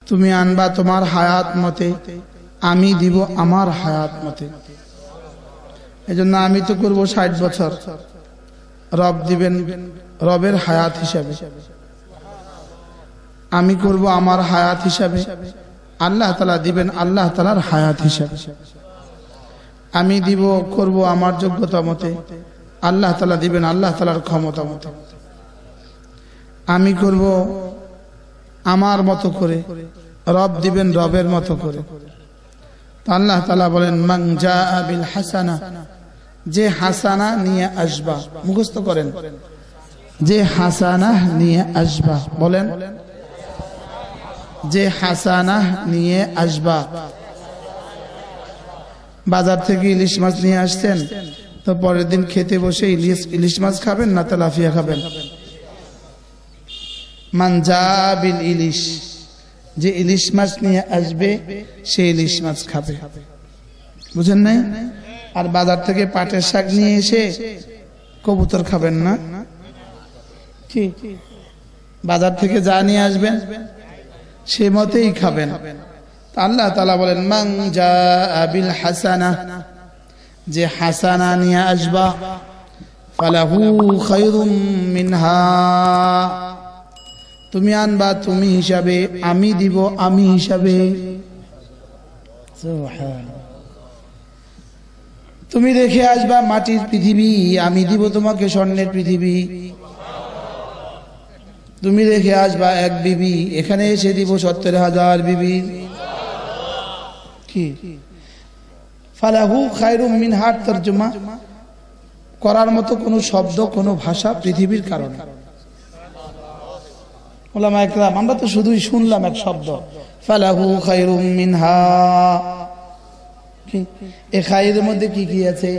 তুমি আনবা তোমার হায়াত মতে, আমি দিব আমার হায়াত মতে। এজন্য আমি তো করব 60 বছর, রব দিবেন রবের হায়াত হিসাবে, আমি করব আমার হায়াত হিসাবে, আল্লাহ তাআলা দিবেন আল্লাহ তাআলার হায়াত হিসাবে। আমি দিব করব আমার যোগ্যতা মতে, আল্লাহ তাআলা দিবেন আল্লাহ তাআলার ক্ষমতা মতে। আমি করব আমার মতো করে, রব দিবেন রবের মতো করে। আল্লাহ তাআলা বলেন মান জাআ বিল হাসানা, যে হাসানা নিয়ে আসবা, মুখস্থ করেন, যে হাসানা নিয়ে আসবা, বলেন যে হাসানা নিয়ে আসবা। বাজার থেকে ইলিশ মাছ নিয়ে আসছেন, তো পরের দিন খেতে বসে ইলিশ মাছ খাবেন না তেলাপিয়া খাবেন? মান জাআ বিল ইলিশ, যে ইলিশ মাছ নিয়ে আসবে সে ইলিশ মাছ খাবে, বুঝেন নাই? আর বাজার থেকে পাটের শাক নিয়ে এসে কবুতর খাবেন না, কি বাজার থেকে যা নিয়ে আসবেন সে মতেই খাবেন। আল্লাহ তাআলা বলেন মান জাআ বিল হাসানা, যে হাসানা নিয়ে আসবা, ফালাহু খায়রুম মিনহা, তুমি আনবা তুমি হিসাবে, আমি দিব আমি হিসাবে। তুমি রেখে আসবা মাটির পৃথিবী, আমি দিব তোমাকে স্বর্ণের পৃথিবী। তুমি রেখে আসবা এক বিবি, এখানে এসে দিব 70,000 বিবি। কি ফালাহু খায়রুম মিনহা তরজমা করার মতো কোন শব্দ কোন ভাষা পৃথিবীর কারণে। ওলামা একরাম, আমরা তো শুধুই শুনলাম এক শব্দ ফালাহু খায়রুম মিনহা। এই খায়রের মধ্যে কি কি আছে?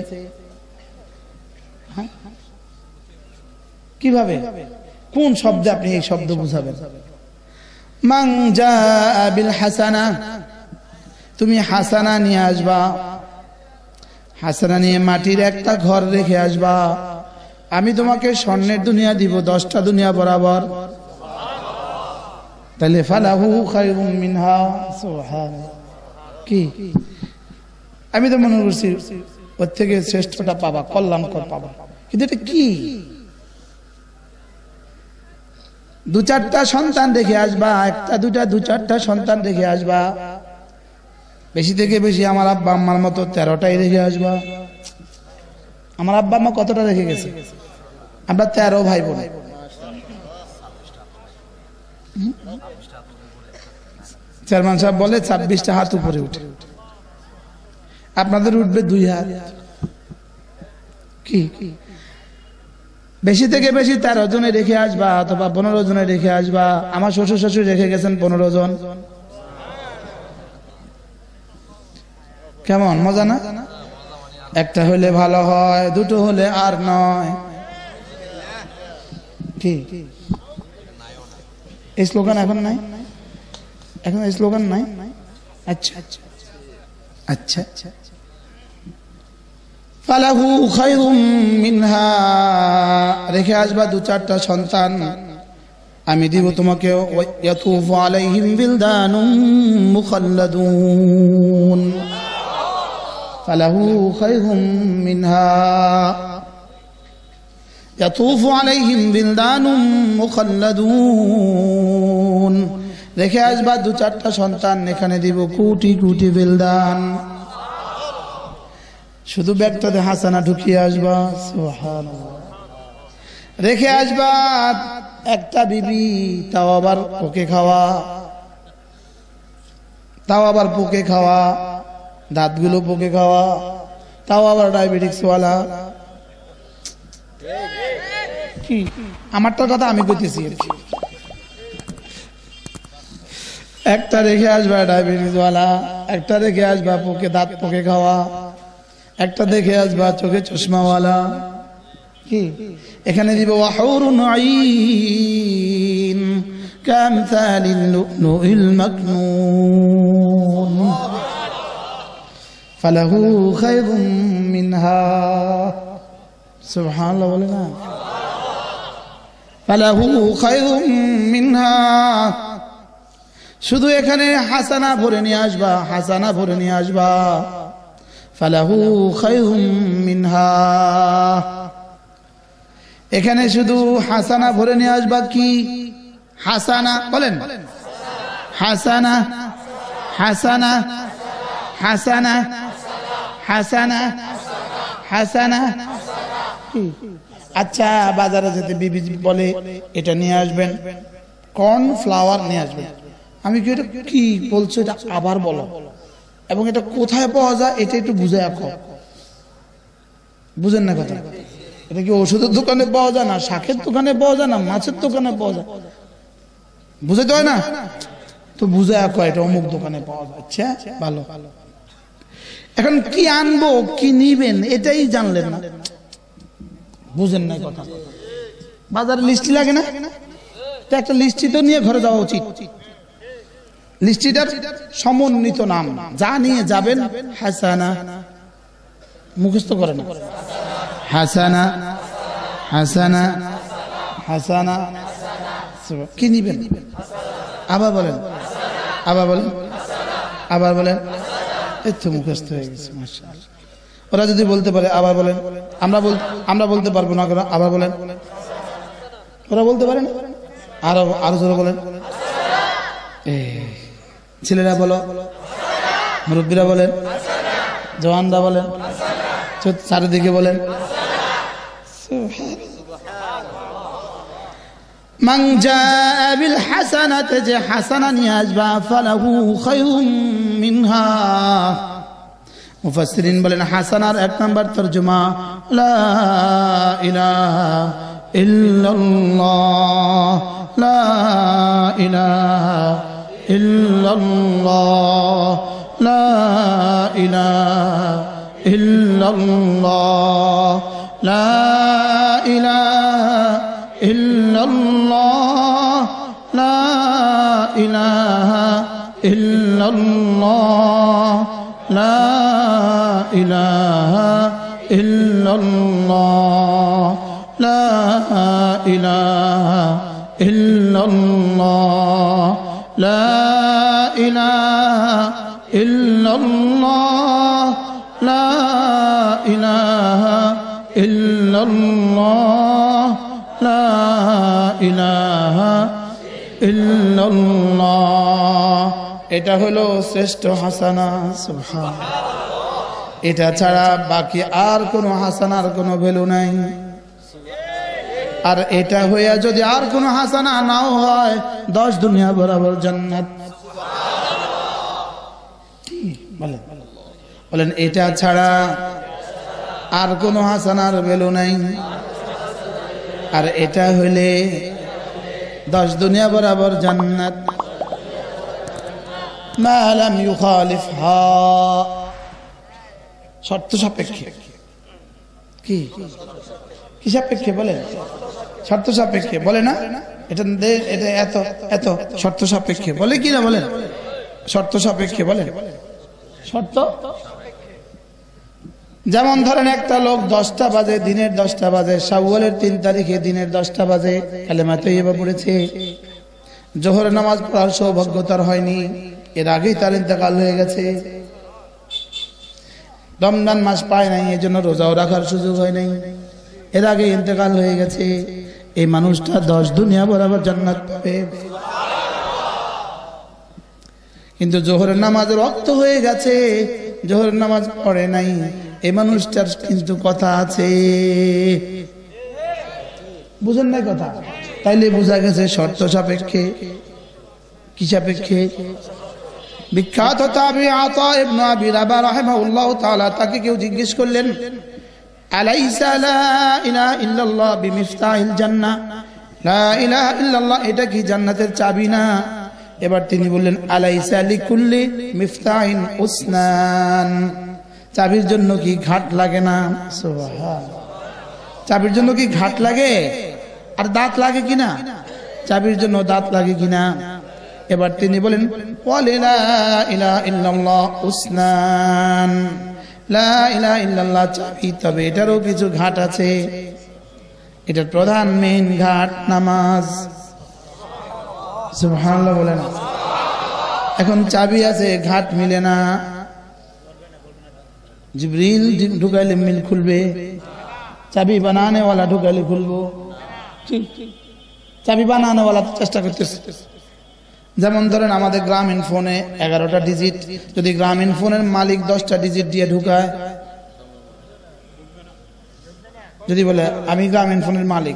কিভাবে কোন শব্দে আপনি এই শব্দ বুঝাবেন? মান জাআ বিল হাসানা, তুমি হাসানা নিয়ে আসবা, হাসানা নিয়ে মাটির একটা ঘর রেখে আসবা, আমি তোমাকে স্বর্ণের দুনিয়া দিব 10টা দুনিয়া বরাবর। তাহলে ফালাহু খায়রুম মিনহা, সুবহানাল্লাহ। কি আমি তো মনে করছি ওর থেকে শ্রেষ্ঠটা পাবা, কল্যাণকর পাবা, কিন্তু এটা কি? 2-4টা সন্তান রেখে আসবা, একটা দুটা 2-4টা সন্তান রেখে আসবা, বেশি থেকে বেশি আমার আব্বা আম্মার মতো 13টাই রেখে আসবা। আমার আব্বা আম্মা কতটা রেখে গেছে? আমরা 13 ভাই বোন। চেয়ারম্যান সাহেব বলে 26টা হাত উপরে উঠে, আপনাদের উঠবে 2 হাত। কি বেশি থেকে বেশি 13 জনে রেখে আসবা, অথবা 15 জনে রেখে আসবা। আমার শ্বশুর শাশুড়ি রেখে গেছেন 15 জন। কেমন মজা না? একটা হলে ভালো হয়, 2টো হলে আর নয়। কি এই স্লোগান এখন নাই? এখন এই স্লোগান নাই? আচ্ছা আচ্ছা আচ্ছা আচ্ছা। ফালাহু খায়রুম মিনহা, রেখে আসবা 2-4টা সন্তান, আমি দিব তোমাকে। ইয়াতুফু আলাইহিম বিলদানুম মুখাল্লাদুন, ফালাহু খায়রুম মিনহা, ইয়াতুফু আলাইহিম বিলদানুম মুখাল্লাদুন, রেখে আসবা 2-4টা সন্তান, এখানে দিব কোটি কোটি বিলদান। শুধু ব্যাগটাতে হাসানা ঢুকিয়ে আসবা, সুবহানাল্লাহ। রেখে আসবা একটা বিবি, তাও আবার পোকে খাওয়া, তাও আবার পোকে খাওয়া, দাঁতগুলো পোকে খাওয়া, তাও আবার ডায়াবেটিক্স ওয়ালা। কি আমারটার কথা আমি কইতেছি। একটা রেখে আসবা ডায়াবেটিস ওয়ালা, একটা রেখে আসবা পোকে দাঁত পোকে খাওয়া, একটা দেখে আসবা চোখে চশমাওয়ালা। কি এখানে দিব ওয়াহুরুন আইন কামসালিল লুলুল মাকনুন, ফালাহু খায়রুম মিনহা, সুবহানাল্লাহ বলে না? ফালাহু খায়রুম মিনহা, শুধু এখানে হাসানা ভরে নিয়ে আসবা, হাসানা ভরে নিয়ে আসবা। ফালাহু খায়রুম মিনহা, এখানে শুধু হাসানা ভরে নিয়ে আসবা। কি হাসানা বলেন? হাসানা, হাসানা, হাসানা, হাসানা, হাসানা। আচ্ছা, বাজারে যেতে বিবি বলে এটা নিয়ে আসবেন, কর্নফ্লাওয়ার নিয়ে আসবেন। আমি কি এটা কি বলছো, এটা আবার বলো, এবং এটা কোথায় পাওয়া যায় এটা একটু বুঝে রাখো। বুঝেন না কথা? এটা কি ওষুধের দোকানে পাওয়া যায়, না শাকের দোকানে পাওয়া যায়, না মাছের দোকানে পাওয়া যায়? বুঝাতে হয় না তো, বুঝে রাখো এটা অমুক দোকানে পাওয়া যাচ্ছে। ভালো, এখন কি আনবো, কি নিবেন, এটাই জানলেন না, বুঝেন না কথা। বাজারে লিস্টি লাগে না? একটা লিস্টি তো নিয়ে ঘরে যাওয়া উচিত। লিস্টিটার সমন্বিত নাম, যা নিয়ে যাবেন হাসানা, মুখস্থ করে না। হাসানা, হাসানা, হাসানা। কি নিবেন? আবার বলেন, আবার বলেন, আবার বলেন। এই তো মুখস্থ হয়ে গেছে, মাশাআল্লাহ। ওরা যদি বলতে পারে আবার বলেন, আমরা বলতে পারবো না কেন? আবার বলেন। ওরা বলতে পারে না? আরো জোরে বলেন। ছেলেরা বলো, মুরব্বীরা বলেন, জওয়ানরা বলেন, চারিদিকে বলেন। মান জাআ বিল হাসানাতি, যে হাসানা নিয়ে আসবা, ফালাহু খায়রুম মিনহা। মুফাসসিরিন বলেন হাসানার এক নাম্বার তরজমা লা ইলাহা ইল্লাল্লাহ, লা ইলাহা ইল্লাল্লাহ, লা ইলাহা ইল্লাল্লাহ, লা ইলাহা ইল্লাল্লাহ, লা ইলাহা ইল্লাল্লাহ, লা ইলাহা ইল্লাল্লাহ, লা ইলাহা ইল্লাল্লাহ, লা ইলাহা ইল্লাল্লাহ, লা ইলাহা ইল্লাল্লাহ, লা ইলাহা ইল্লাল্লাহ। এটা হলো শ্রেষ্ঠ হাসানা। সুবহানাল্লাহ। এটা ছাড়া বাকি আর কোনো হাসানার কোনো ভ্যালু নাই। আর এটা হইয়া যদি আর কোনো হাসানা নাও হয়, 10 দুনিয়া বরাবর জান্নাত। বলেন, বলেন এটা ছাড়া আর কোনো হাসানার ভ্যালু নাই। আর এটা হইলে 10 দুনিয়া বরাবর জান্নাত। মা লাম ইউখালিফহা, শর্ত সাপেক্ষে। কি কি সাপেক্ষে বলেন? শর্ত সাপেক্ষে বলে না? এটা এত এত শর্ত সাপেক্ষে বলে কি না? বলেন শর্ত সাপেক্ষে বলেন। শর্ত যেমন ধরেন একটা লোক 10টা বাজে, দিনের 10টা বাজে, শাওয়ালের 3 তারিখে দিনের 10টা বাজে কালেমা তৈয়বা পড়েছে, জোহরের নামাজ পড়ার সৌভাগ্য তার হয়নি, এর আগেই তার ইন্তেকাল হয়ে গেছে। রমজান মাস পায় নাই, এজন্য রোজাও রাখার সুযোগ হয় নাই, এর আগে ইন্তেকাল হয়ে গেছে। এই মানুষটা 10 দুনিয়া বরাবর জান্নাত পাবে। কিন্তু জোহরের নামাজের ওয়াক্ত হয়ে গেছে, জোহরের নামাজ পড়ে নাই, এই মানুষটার কিন্তু কথা আছে। বুঝেন নাই কথা? তাইলে বোঝা গেছে শর্ত সাপেক্ষে। কি সাপেক্ষে? বিখ্যাত তাবী আতা ইবনে আবি রাবাহ রাহিমাহুল্লাহ তাআলা, তাকে কেউ জিজ্ঞেস করলেন, আলাইসা লা ইলাহা ইল্লাল্লাহ বিমিফতাহিল জান্নাহ, লা ইলাহা ইল্লাল্লাহ এটা কি জান্নাতের চাবি না? এবার তিনি বললেন, আলাইসা লিকুল্লি মিফতাহিন উসনান, চাবির জন্য কি ঘাট লাগে না? সুবহানাল্লাহ। চাবির জন্য কি ঘাট লাগে? আর দাঁত লাগে কিনা? চাবির জন্য দাঁত লাগে কিনা? এবার তিনি বলেন, ওয়ালা ইলাহা ইল্লাল্লাহ উসনান, লা ইলাহা ইল্লাল্লাহ চাবি, তবে এটারও কিছু ঘাট আছে। এটার প্রধান মেইন ঘাট নামাজ। সুবহানাল্লাহ বলেন। এখন চাবি আছে, ঘাট মিলে না, জিবরিল ঢুকাইলে মিল খুলবে, চাবি বানানে वाला ঢুকাইলে খুলবো। ঠিক, চাবি বানানে वाला চেষ্টা করতেছে। যেমন ধরেন আমাদের গ্রামীণ ফোনে 11টা ডিজিট, যদি গ্রামীণ ফোনের মালিক 10টা ডিজিট দিয়ে ঢুকায়, যদি বলে আমি গ্রামীণ ফোনের মালিক,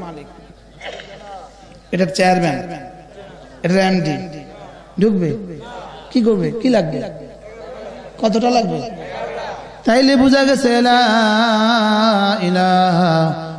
এটার চেয়ারম্যান, এটার এমডি, ঢুকবে? কি করবে? কি লাগবে? কতটা লাগবে? তাইলে বোঝা গেছে লা ইলাহা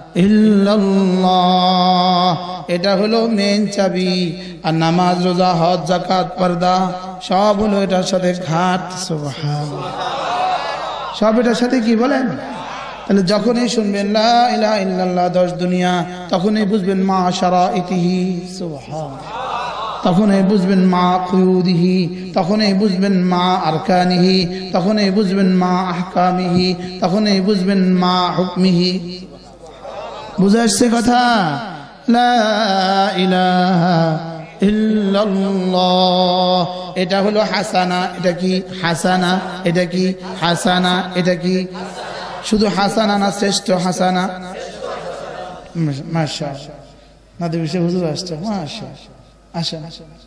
ইল্লাল্লাহ, এটা হলো মেন চাবি। আর নামাজ, রোজা, হজ, যাকাত, পর্দা সব হলো এটার সাথে ঘাট। সুবহানাল্লাহ, সব এটার সাথে কি বলেন? তাহলে যখনই শুনবেন লা ইলাহা ইল্লাল্লাহ 10 দুনিয়া, তখনই বুঝবেন মা শারাইতিহি। সুবহানাল্লাহ, তখনই বুঝবেন মা কুয়ুদিহি, তখনই বুঝবেন মা আরকানিহি, তখনই বুঝবেন মা আহকামিহি, তখনই বুঝবেন মা হুকমিহি। বুঝে আসছে কথা? লা ইলাহা ইল্লাল্লাহ, এটা হলো হাসানা। এটা কি হাসানা? এটা কি হাসানা? এটা কি শুধু হাসানা না শ্রেষ্ঠ হাসানা? মাশাআল্লাহ, নাদি বিশে হুজুর আসছে। মাশাআল্লাহ, আসেন।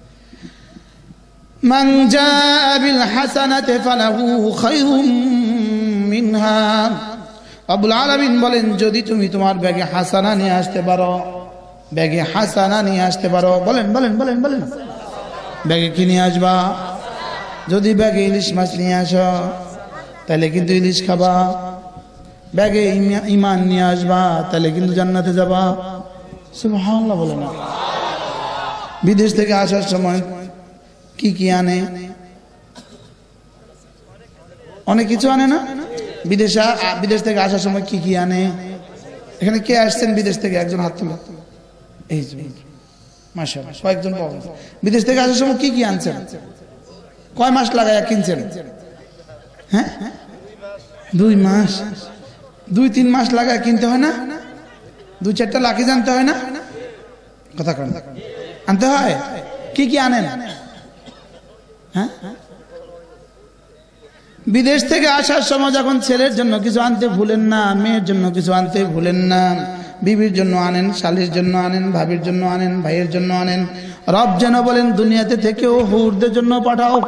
মান জাআ বিল হাসানাতি ফালাহু খায়রুম মিনহা। রব্বুল আলামিন বলেন, যদি তুমি তোমার ব্যাগে হাসানা নিয়ে আসতে পারো, ব্যাগে হাসানা নিয়ে আসতে পারো, বলেন বলেন বলেন বলেন, ব্যাগে কি নিয়ে আসবা? যদি ব্যাগে ইলিশ মাছ নিয়ে আসো, তাহলে কিন্তু ইলিশ খাবা। ব্যাগে ঈমান নিয়ে আসবা, তাহলে কিন্তু জান্নাতে যাবা। সুবহানাল্লাহ বলে না? বিদেশ থেকে আসার সময় কি কি আনে? অনেক কিছু আনে না? বিদেশ থেকে আসার সময় কি কি আনে? এখানে কে আসছেন বিদেশ থেকে? একজন হাত তুলো। এই যে মাশাআল্লাহ, কয়েকজন পাওয়া গেছে। বিদেশ থেকে আসার সময় কি কি আনছেন? কয় মাস লাগায় কিনছেন? হ্যাঁ, 2 মাস, 2-3 মাস লাগায় কিনতে হয় না? 2-4টা লাকি জানতে হয় না? কথা কন, আনতে হয়। কি কি আনেন? হ্যাঁ, বিদেশ থেকে আসার সময় যখন ছেলের জন্য কিছু আনতে ভুলেন না, মেয়ের জন্য কিছু আনতে ভুলেন না, বিবির জন্য আনেন, শালীর জন্য আনেন, ভাবির জন্য আনেন, ভাইয়ের জন্য আনেন। রব যেন বলেন দুনিয়াতে থেকেও হুরদের জন্য পাঠাও।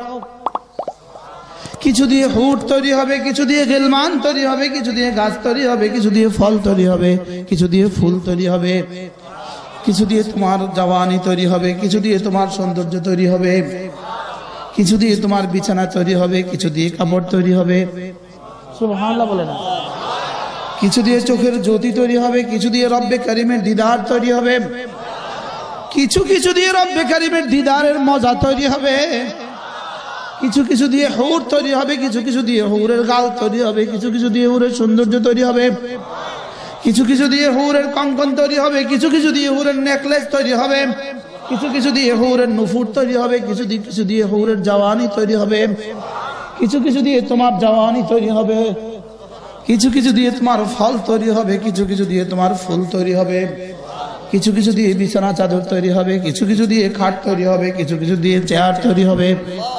কিছু দিয়ে হুর তৈরি হবে, কিছু দিয়ে গিলমান তৈরি হবে, কিছু দিয়ে গাছ তৈরি হবে, কিছু দিয়ে ফল তৈরি হবে, কিছু দিয়ে ফুল তৈরি হবে, কিছু দিয়ে তোমার জওয়ানি তৈরি হবে, কিছু দিয়ে তোমার সৌন্দর্য তৈরি হবে, কিছু দিয়ে তোমার বিছানা তৈরি হবে, কিছু দিয়ে কাপড় তৈরি হবে। সুবহানাল্লাহ বলে না? কিছু দিয়ে চোখের জ্যোতি তৈরি হবে, কিছু দিয়ে রব্বে কারিমের দিদার তৈরি হবে, কিছু কিছু দিয়ে রব্বে কারিমের দিদারের মজা তৈরি হবে, কিছু কিছু দিয়ে হুর তৈরি হবে, কিছু কিছু দিয়ে হুরের গাল তৈরি হবে, কিছু কিছু দিয়ে হুরের সৌন্দর্য তৈরি হবে, কিছু কিছু দিয়ে হুরের কঙ্কন তৈরি হবে, কিছু কিছু দিয়ে হুরের নেকলেস তৈরি হবে, কিছু কিছু দিয়ে হুরের নুফুর তৈরি হবে, কিছু দিয়ে হুরের জওয়ানি তৈরি হবে, কিছু কিছু দিয়ে তোমার জওয়ানি তৈরি হবে, কিছু কিছু দিয়ে তোমার ফল তৈরি হবে, কিছু কিছু দিয়ে তোমার ফুল তৈরি হবে, কিছু কিছু দিয়ে বিছানা চাদর তৈরি হবে, কিছু কিছু দিয়ে খাট তৈরি হবে, কিছু কিছু দিয়ে চেয়ার তৈরি হবে,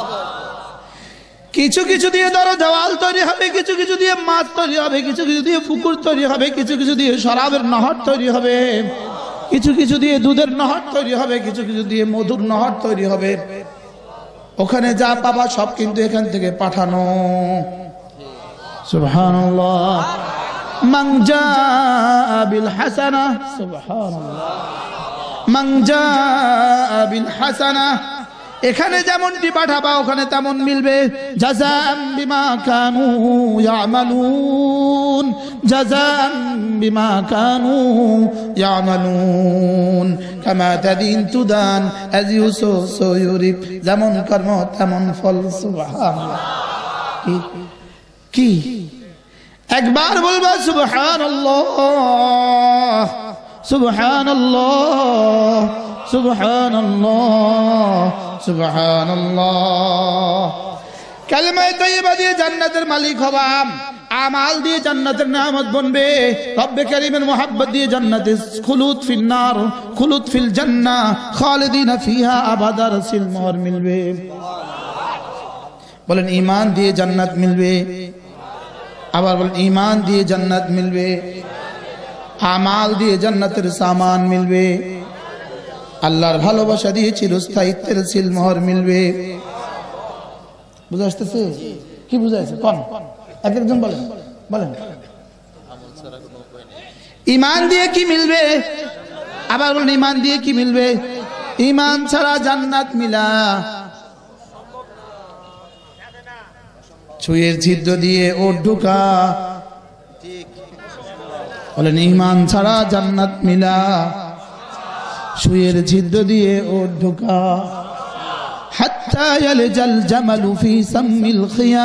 কিছু কিছু দিয়ে ধরো দেওয়াল তৈরি হবে, কিছু কিছু দিয়ে মাছ তৈরি হবে, কিছু কিছু দিয়ে পুকুর তৈরি হবে, কিছু কিছু দিয়ে শরাবের নহর তৈরি হবে, কিছু কিছু দিয়ে দুধের নহর তৈরি হবে, কিছু কিছু দিয়ে মধুর নহর তৈরি হবে। ওখানে যা পাবা সব কিন্তু এখান থেকে পাঠানো। সুবহানাল্লাহ। মান জাআ বিল হাসানা, সুবহানাল্লাহ, মান জাআ বিল হাসানা, এখানে যেমনটি পাঠাবা ওখানে তেমন মিলবে। জাযাম বিমা কানু ইয়ামালুন, জাযাম বিমা কানু ইয়ামালুন, কামা তাদিন তুদান আজ ইউসুফ ইউরিব, যেমন কর্ম তেমন ফল। সুবহানাল্লাহ। কি একবার বলবা সুবহানাল্লাহ, সুবহানাল্লাহ, সুবহানাল্লাহ, সুবহানাল্লাহ। কালেমা তাইয়্যিবা দিয়ে জান্নাতের মালিক হবা, আমাল দিয়ে জান্নাতের নিয়ামত বনবে, রব্বে কারীমের মুহাব্বত দিয়ে জান্নাতে খুলুদ ফিন নার, খুলুদ ফিল জান্নাহ, খালিদিনা ফিহা আবাদা, রাসূল মোহর মিলবে। বলেন ঈমান দিয়ে জান্নাত মিলবে। আবার বলেন ঈমান দিয়ে জান্নাত মিলবে, আমাল দিয়ে জান্নাতের সামান মিলবে, আল্লাহর ভালোবাসা দিয়ে চিরস্থায়িত্বের সিলমোহর মিলবে। বুঝা আসতেছে? কি বুঝা আছে? কোন একজন বলেন, বলেন ঈমান দিয়ে কি মিলবে? আবার বলেন ঈমান দিয়ে কি মিলবে? ঈমান ছাড়া জান্নাত মিলা ছুঁয়ের ছিদ্র দিয়ে ওর ঢোকা। বলেন ঈমান ছাড়া জান্নাত মিলা ছুঁয়ের ছিদ্র দিয়ে ওর ঢোকা। হাত্তা ইয়ালজাল জামালু ফি সাম্মিল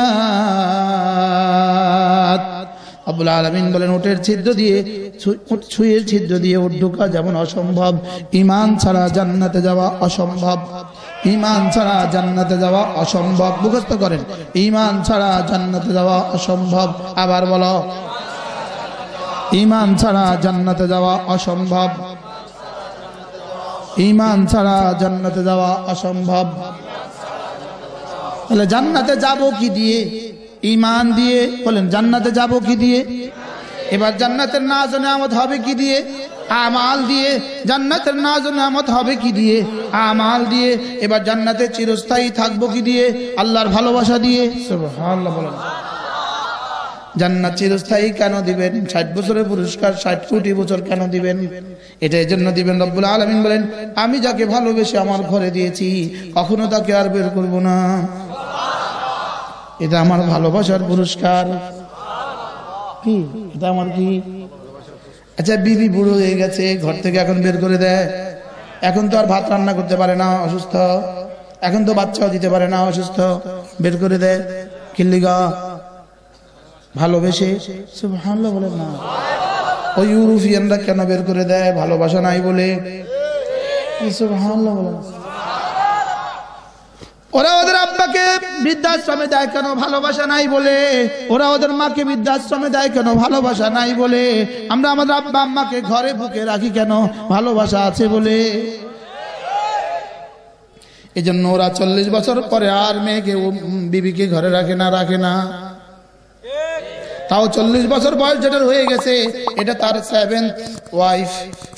খিয়াত। আব্বুল আলামিন বলেন উটের ছিদ্র দিয়ে, ছুঁয়ের ছিদ্র দিয়ে ওর ঢোকা যেমন অসম্ভব, ঈমান ছাড়া জান্নাতে যাওয়া অসম্ভব। ঈমান ছাড়া জান্নাতে যাওয়া অসম্ভব। মুখস্থ করেন, ঈমান ছাড়া জান্নাতে যাওয়া অসম্ভব। আবার বলো, ঈমান ছাড়া জান্নাতে যাওয়া অসম্ভব। ঈমান ছাড়া জান্নাতে যাওয়া অসম্ভব। তাহলে জান্নাতে যাব কি দিয়ে? ঈমান দিয়ে। বলেন জান্নাতে যাব কি দিয়ে? এবার জান্নাতের নাজ ও নেয়ামত হবে কি দিয়ে? আমাল দিয়ে। জান্নাতের নাজ ও নেয়ামত হবে কি দিয়ে? আমাল দিয়ে। এবার জান্নাতে চিরস্থায়ী থাকবো কি দিয়ে? আল্লাহর ভালোবাসা দিয়ে। সুবহানাল্লাহ বলেন। জান্নাত চিরস্থায়ী কেন দিবেন? 60 বছরের পুরস্কার 60 কোটি বছর কেন দিবেন? এটা এই জন্য দিবেন, রব্বুল আলামিন বলেন আমি যাকে ভালোবেসে আমার ঘরে দিয়েছি কখনো তাকে আর বের করব না। এটা আমার ভালোবাসার পুরস্কার। কি এটা আমার কি? আচ্ছা বিবি বুড়ো হয়ে গেছে, ঘর থেকে এখন বের করে দেয়। এখন তো আর ভাত রান্না করতে পারে না, অসুস্থ। এখন তো বাচ্চাও দিতে পারে না, অসুস্থ। বের করে দেয় কিল্লিগা? ভালোবেসে। সুবহানাল্লাহ বলেন না। ওই ইউরোপিয়ানরা কেন বের করে দেয়? ভালোবাসা নাই বলে। সুবহানাল্লাহ বলেন। ওরা ওদের আব্বাকে বৃদ্ধাশ্রমে দেয় কেন? ভালোবাসা নাই বলে। ওরা ওদের মাকে বৃদ্ধাশ্রমে দেয় কেন? ভালোবাসা নাই বলে। আমরা আমাদের আব্বা আম্মাকে ঘরে বুকে রাখি কেন? ভালোবাসা আছে বলে। এই জন্য ওরা 40 বছর পরে আর মেয়েকে, বিবিকে ঘরে রাখে না। তাও 40 বছর বয়স যেটার হয়ে গেছে এটা তার 7th ওয়াইফ।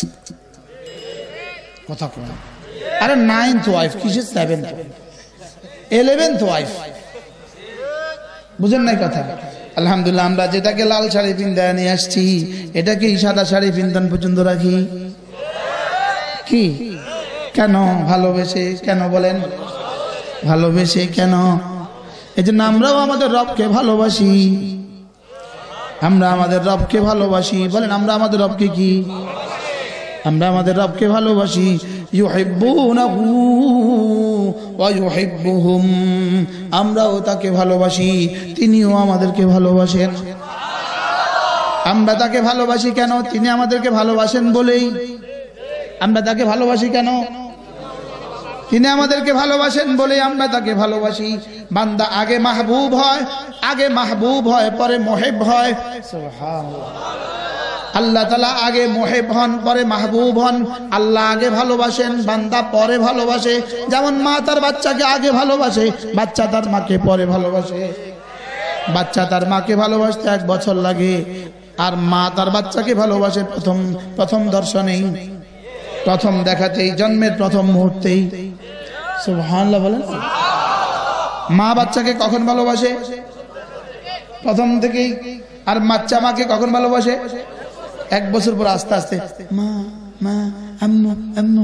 কথা কয় আরে 9th ওয়াইফ, কিসের 7th? 11th wife. বুঝেন নাই কথা? আলহামদুলিল্লাহ আমরা যেটাকে লাল শাড়ি পিন্দায় নিয়ে আসছি এটাকে সাদা শাড়ি পিন্দান পর্যন্ত রাখি। কি কেন? ভালোবেসে। কেন বলেন? ভালোবেসে কেন? এই জন্য আমরাও আমাদের রবকে ভালোবাসি। আমরা আমাদের রবকে ভালোবাসি। বলেন আমরা আমাদের রবকে কি? আমরা আমাদের রবকে ভালোবাসি। ইউহিব্বুনাহু ওয়া ইউহিব্বুহুম। আমরাও তাকে ভালোবাসি, তিনিও আমাদেরকে ভালোবাসেন। আমরা তাকে ভালোবাসি কেন? তিনি আমাদেরকে ভালোবাসেন বলেই। আমরা তাকে ভালোবাসি কেন? তিনি আমাদেরকে ভালোবাসেন বলে আমরা তাকে ভালোবাসি। বান্দা আগে মাহবুব হয়, পরে মুহিব হয়। সুবহানাল্লাহ। আল্লাহ তাআলা আগে মুহিব হন, পরে মাহবুব হন। আল্লাহ আগে ভালোবাসেন, বান্দা পরে ভালোবাসে। যেমন মা তার বাচ্চাকে আগে ভালোবাসে, বাচ্চা তার মাকে পরে ভালোবাসে। বাচ্চা তার মাকে ভালোবাসতে 1 বছর লাগে, আর মা তার বাচ্চাকে ভালোবাসে প্রথম দর্শনেই, প্রথম দেখাতেই, জন্মের প্রথম মুহূর্তেই। সুবহানাল্লাহ বলেন। মা বাচ্চাকে কখন ভালোবাসে? প্রথম থেকেই। আর বাচ্চা মাকে কখন ভালোবাসে? 1 বছর পর আস্তে আস্তে মা মা আম্মু আম্মু।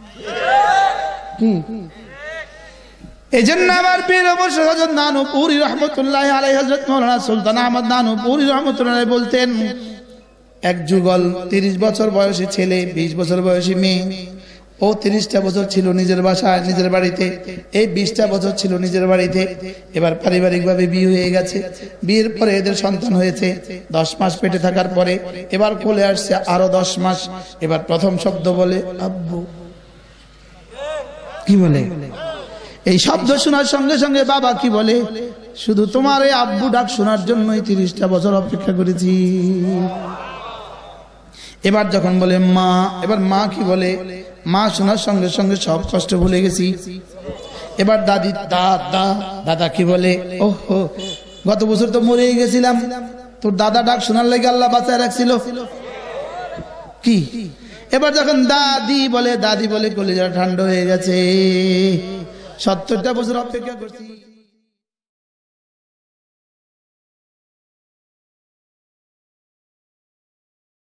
কি এজন্য আমার পীর মুর্শিদ হযরত নানুপুরি রহমাতুল্লাহি আলাইহি, হযরত মাওলানা সুলতান আহমদ নানুপুরি রহমাতুল্লাহি আলাইহি বলতেন, এক যুগল 30 বছর বয়সী ছেলে, 20 বছর বয়সী মেয়ে। ও 30টা বছর ছিল নিজের বাসায়, নিজের বাড়িতে। এই 20টা বছর ছিল নিজের বাড়িতে। এবার পারিবারিকভাবে বিয়ে হয়ে গেছে। বিয়ের পরে এদের সন্তান হয়েছে। 10 মাস পেটে থাকার পরে এবার কোলে আসছে আরো 10 মাস। এবার প্রথম শব্দ বলে আব্বু। কি বলে? এই শব্দ শোনার সঙ্গে সঙ্গে বাবা কি বলে? শুধু তোমার এই আব্বু ডাক শোনার জন্যই 30টা বছর অপেক্ষা করেছি। এবার যখন বলে মা, এবার মা কি বলে? মা শোনার সঙ্গে সঙ্গে সব কষ্ট ভুলে গেছি। এবার দাদি দাদা দাদা কি বলে, ওহো গত বছর তো মরেই গেছিলাম, তোর দাদা ডাক শোনার লাগে আল্লাহ বাঁচায় রাখছিল কি। এবার যখন দাদি বলে কলিজা ঠান্ডা হয়ে গেছে, 70টা বছর অপেক্ষা করছি।